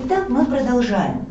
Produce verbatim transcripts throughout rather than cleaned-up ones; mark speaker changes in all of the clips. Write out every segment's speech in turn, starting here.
Speaker 1: Итак, мы продолжаем.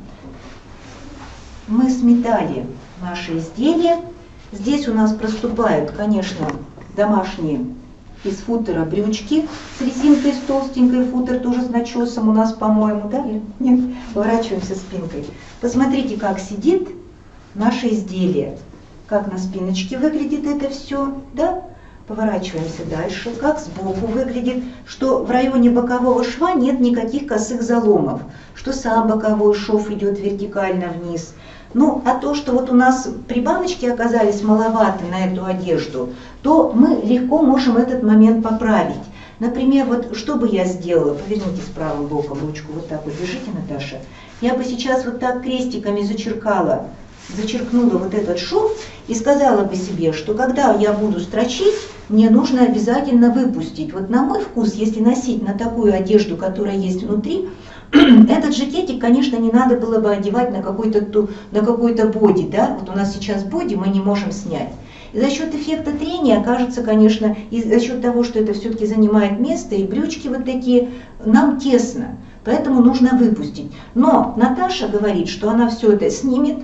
Speaker 1: Мы сметали наши изделия. Здесь у нас проступают, конечно, домашние из футера брючки с резинкой, с толстенькой, футер тоже с начесом у нас, по-моему, да? Нет? Поворачиваемся спинкой. Посмотрите, как сидит наше изделие. Как на спиночке выглядит это все, да? Поворачиваемся дальше. Как сбоку выглядит, что в районе бокового шва нет никаких косых заломов, что сам боковой шов идет вертикально вниз. Ну, а то, что вот у нас прибавочки оказались маловаты на эту одежду, то мы легко можем этот момент поправить. Например, вот что бы я сделала, поверните правым боком ручку, вот так вот держите, Наташа. Я бы сейчас вот так крестиками зачеркала, зачеркнула вот этот шов и сказала бы себе, что когда я буду строчить, мне нужно обязательно выпустить. Вот на мой вкус, если носить на такую одежду, которая есть внутри, этот жакетик, конечно, не надо было бы одевать на какой-то на какой-то боди, да, вот у нас сейчас боди мы не можем снять. И за счет эффекта трения окажется, конечно, и за счет того, что это все-таки занимает место, и брючки вот такие, нам тесно, поэтому нужно выпустить. Но Наташа говорит, что она все это снимет,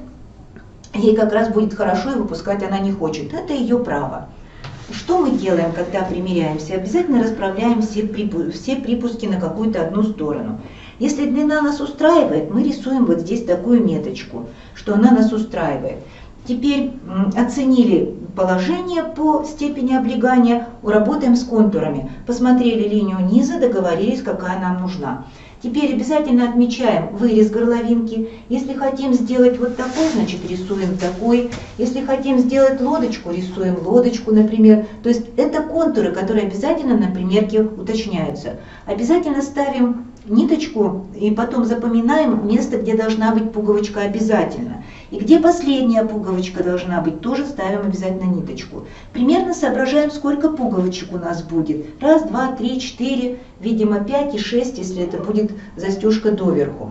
Speaker 1: ей как раз будет хорошо, и выпускать она не хочет. Это ее право. Что мы делаем, когда примеряемся? Обязательно расправляем все припуски, все припуски на какую-то одну сторону. Если длина нас устраивает, мы рисуем вот здесь такую меточку, что она нас устраивает. Теперь оценили положение по степени облегания, работаем с контурами. Посмотрели линию низа, договорились, какая нам нужна. Теперь обязательно отмечаем вырез горловинки. Если хотим сделать вот такой, значит рисуем такой. Если хотим сделать лодочку, рисуем лодочку, например. То есть это контуры, которые обязательно на примерке уточняются. Обязательно ставим ниточку и потом запоминаем место, где должна быть пуговочка обязательно. И где последняя пуговочка должна быть, тоже ставим обязательно ниточку. Примерно соображаем, сколько пуговочек у нас будет. Раз, два, три, четыре, видимо пять и шесть, если это будет застежка доверху.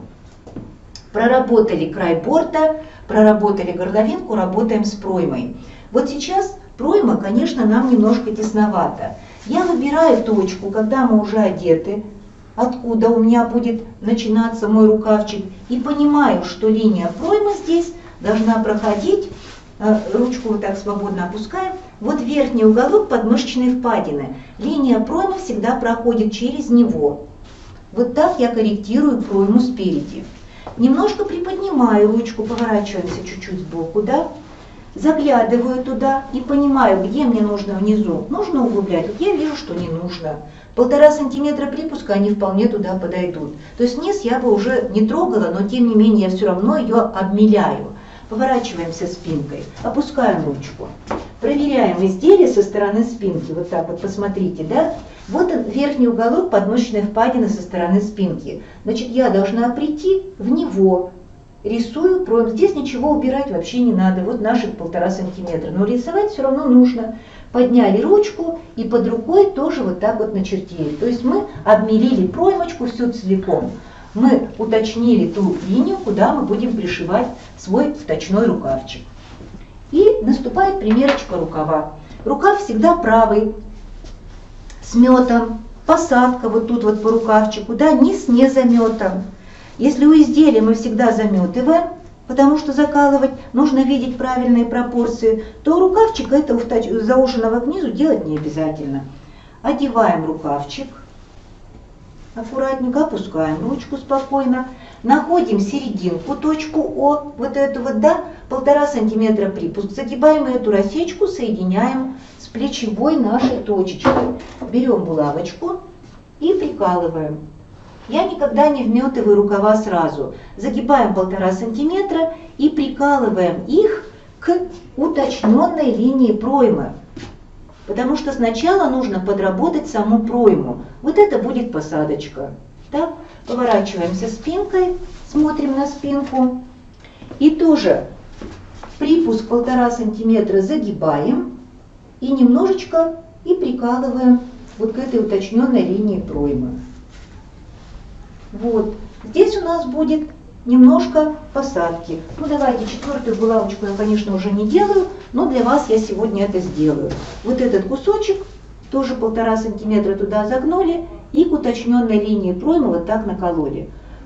Speaker 1: Проработали край борта, проработали горловинку, работаем с проймой. Вот сейчас пройма, конечно, нам немножко тесновато. Я выбираю точку, когда мы уже одеты, откуда у меня будет начинаться мой рукавчик, и понимаю, что линия проймы здесь должна проходить, ручку вот так свободно опускаем, вот верхний уголок подмышечной впадины. Линия проймы всегда проходит через него. Вот так я корректирую пройму спереди. Немножко приподнимаю ручку, поворачиваемся чуть-чуть сбоку, да? Заглядываю туда и понимаю, где мне нужно внизу. Нужно углублять, вот я вижу, что не нужно. Полтора сантиметра припуска, они вполне туда подойдут. То есть низ я бы уже не трогала, но тем не менее я все равно ее обмеляю. Поворачиваемся спинкой, опускаем ручку. Проверяем изделие со стороны спинки. Вот так вот, посмотрите, да? Вот он, верхний уголок подмышечной впадины со стороны спинки. Значит, я должна прийти в него. Рисую пройму. Здесь ничего убирать вообще не надо. Вот наших полтора сантиметра. Но рисовать все равно нужно. Подняли ручку и под рукой тоже вот так вот начертили. То есть мы обмерили проймочку всю целиком. Мы уточнили ту линию, куда мы будем пришивать свой вточной рукавчик. И наступает примерочка рукава. Рукав всегда правый, с метом, посадка вот тут вот по рукавчику, да, низ не заметан. Если у изделия мы всегда заметываем, потому что закалывать нужно видеть правильные пропорции, то рукавчик этого зауженного к низу делать не обязательно. Одеваем рукавчик, аккуратненько опускаем ручку спокойно, находим серединку, точку О, вот эту вот, да, полтора сантиметра припуск, загибаем эту рассечку, соединяем с плечевой нашей точечкой. Берем булавочку и прикалываем. Я никогда не вметываю рукава сразу. Загибаем полтора сантиметра и прикалываем их к уточненной линии проймы. Потому что сначала нужно подработать саму пройму. Вот это будет посадочка. Так, поворачиваемся спинкой, смотрим на спинку. И тоже припуск полтора сантиметра загибаем и немножечко и прикалываем вот к этой уточненной линии проймы. Вот. Здесь у нас будет немножко посадки. Ну давайте четвертую булавочку я, конечно, уже не делаю, но для вас я сегодня это сделаю. Вот этот кусочек тоже полтора сантиметра туда загнули и к уточненной линии проймы вот так накололи.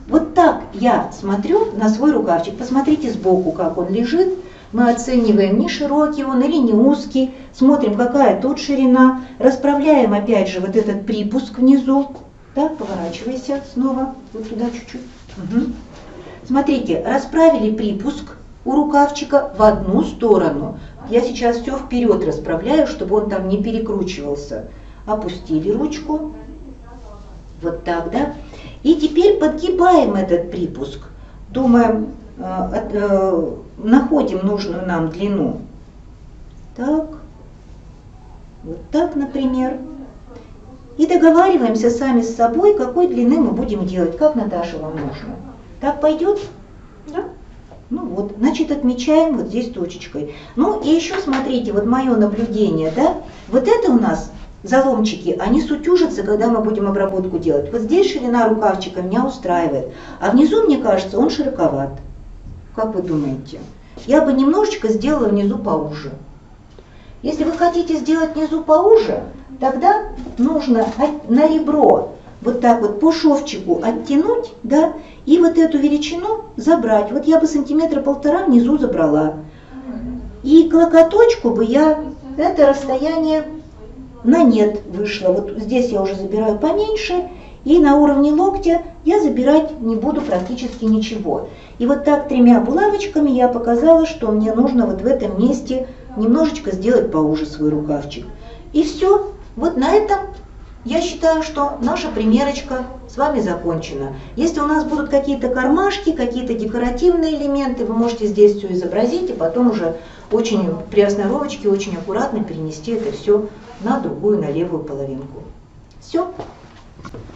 Speaker 1: Вот так я смотрю на свой рукавчик. Посмотрите сбоку, как он лежит. Мы оцениваем, не широкий он или не узкий. Смотрим, какая тут ширина. Расправляем опять же вот этот припуск внизу. Так, поворачивайся снова, вот туда чуть-чуть. Угу. Смотрите, расправили припуск у рукавчика в одну сторону. Я сейчас все вперед расправляю, чтобы он там не перекручивался. Опустили ручку. Вот так, да? И теперь подгибаем этот припуск. Думаем, э, э, находим нужную нам длину. Так. Вот так, например. И договариваемся сами с собой, какой длины мы будем делать. Как, Наташа, вам нужно? Так пойдет? Да? Ну вот, значит, отмечаем вот здесь точечкой. Ну и еще смотрите, вот мое наблюдение, да? Вот это у нас заломчики, они сутюжатся, когда мы будем обработку делать. Вот здесь ширина рукавчика меня устраивает, а внизу, мне кажется, он широковат. Как вы думаете? Я бы немножечко сделала внизу поуже. Если вы хотите сделать внизу поуже, тогда нужно на ребро вот так вот по шовчику оттянуть, да, и вот эту величину забрать. Вот я бы сантиметра полтора внизу забрала. И к локоточку бы я это расстояние на нет вышло. Вот здесь я уже забираю поменьше, и на уровне локтя я забирать не буду практически ничего. И вот так тремя булавочками я показала, что мне нужно вот в этом месте немножечко сделать поуже свой рукавчик. И все. Вот на этом я считаю, что наша примерочка с вами закончена. Если у нас будут какие-то кармашки, какие-то декоративные элементы, вы можете здесь все изобразить и потом уже очень при основочке очень аккуратно перенести это все на другую, на левую половинку. Все.